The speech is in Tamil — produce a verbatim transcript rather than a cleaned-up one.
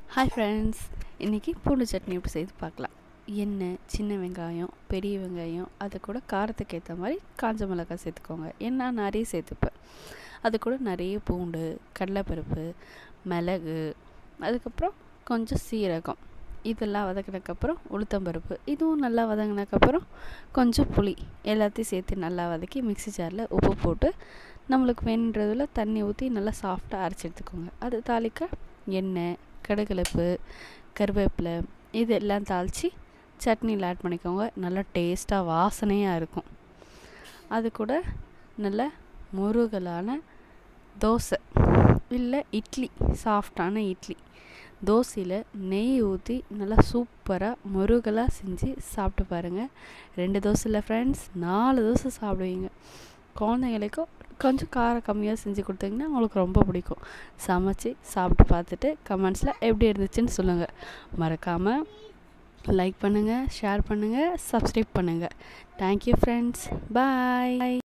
Hi friends, இன்னைக்கு பூண்டு சட்னி எப்படி செய்து பார்க்கலாம். எண்ணெய், சின்ன வெங்காயம், பெரிய வெங்காயம், அது கூட காரத்துக்கு ஏற்ற மாதிரி காஞ்ச மிளகாய் சேர்த்துக்கோங்க. ஏன்னா நிறைய சேர்த்துப்பேன். அது கூட நிறைய பூண்டு, கடலைப்பருப்பு, மிளகு, அதுக்கப்புறம் கொஞ்சம் சீரகம், இதெல்லாம் வதக்கினதுக்கப்புறம் உளுத்தம்பருப்பு, இதுவும் நல்லா வதங்கினதுக்கப்புறம் கொஞ்சம் புளி எல்லாத்தையும் சேர்த்து நல்லா வதக்கி மிக்ஸி ஜாரில் உப்பு போட்டு நம்மளுக்கு வேணுன்றதில் தண்ணி ஊற்றி நல்லா சாஃப்டாக அரைச்சி எடுத்துக்கோங்க. அது தாளிக்க எண்ணெய், கடுகுலப்பு, கருவேப்பிலை இது எல்லாம் தாளித்து சட்னியில் ஆட் பண்ணிக்கோங்க. நல்லா டேஸ்ட்டாக வாசனையாக இருக்கும். அது கூட நல்ல முருகலான தோசை இல்லை இட்லி, சாஃப்டான இட்லி தோசையில் நெய் ஊற்றி நல்லா சூப்பராக முருகலாக செஞ்சு சாப்பிட்டு பாருங்கள். ரெண்டு தோசை இல்லை ஃப்ரெண்ட்ஸ், நாலு தோசை சாப்பிடுவீங்க. குழந்தைங்களுக்கும் கொஞ்சம் காரம் கம்மியாக செஞ்சு கொடுத்தீங்கன்னா அவங்களுக்கு ரொம்ப பிடிக்கும். சமைச்சு சாப்பிட்டு பார்த்துட்டு கமெண்ட்ஸில் எப்படி இருந்துச்சுன்னு சொல்லுங்கள். மறக்காமல் லைக் பண்ணுங்கள், ஷேர் பண்ணுங்கள், சப்ஸ்கிரைப் பண்ணுங்கள். தேங்க்யூ ஃப்ரெண்ட்ஸ், பாய்.